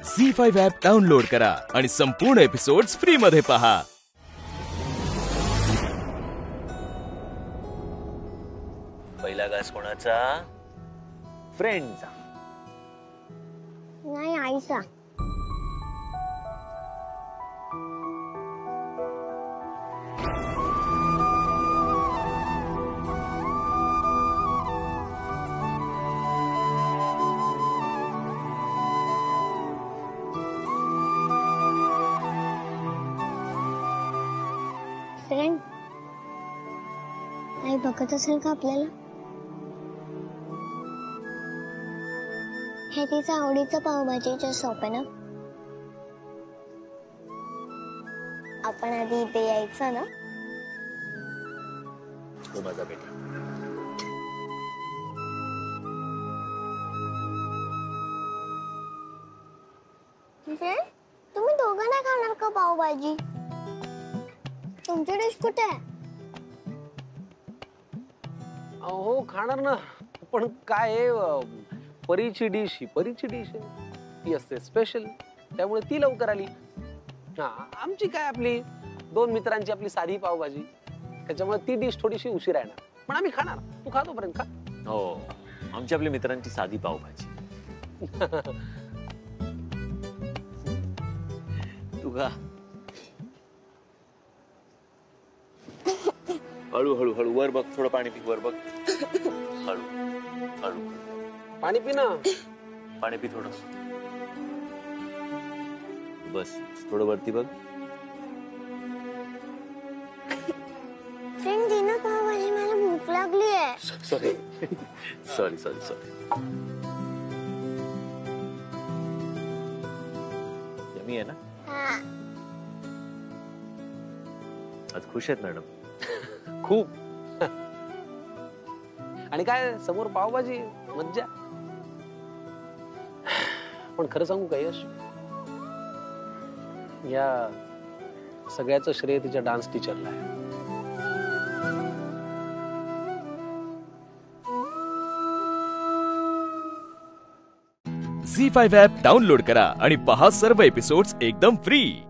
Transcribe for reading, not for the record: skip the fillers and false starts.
झी5 app download करा आणि संपूर्ण एपिसोड्स फ्री मध्ये पहा। पहिला घास कोणाचा? फ्रेंडचा? नाही, आईचा। फ्रेंड, आई बघत असेल का आपल्याला? हे तिचं आवडीचं पावभाजीचं शॉप आहे ना? आपण आधी इथे यायचं ना? हो माझा बेटा। फ्रेंड, तुम्ही दोघं नाही खाणार का पावभाजी? तुमची डिश कुठे आहे? हो खाणार ना, पण काय आहे, परीची डिश, ही परीची डिश आहे, ती असते स्पेशल, त्यामुळे ती लवकर आली। हा, आमची काय आपली दोन मित्रांची आपली साधी पावभाजी, त्याच्यामुळे ती डिश थोडीशी उशिरा येणार, पण आम्ही खाणार। तू खा तोपर्यंत खा। हो, आमची आपली मित्रांची साधी पावभाजी। तू खा। हळू हळू हळू, वर बघ, थोडं पाणी पी, वर बघ, हळू हळू। पाणी पी ना। पाणी पी थोडं, बस थोडं वरती बघ। फ्रेंड, दे ना पावभाजी, मला भूक लागली आहे। Sorry sorry sorry sorry. Yummy आहे ना? हा, आज खुश आहेत मॅडम? खूप। आणि काय समोर पावभाजी, मज्जा। पण खरं सांगू का यश, या सगळ्याचं श्रेय तिच्या डान्स टीचरला आहे। झी5 ॲप डाउनलोड करा आणि पहा सर्व एपिसोड्स एकदम फ्री।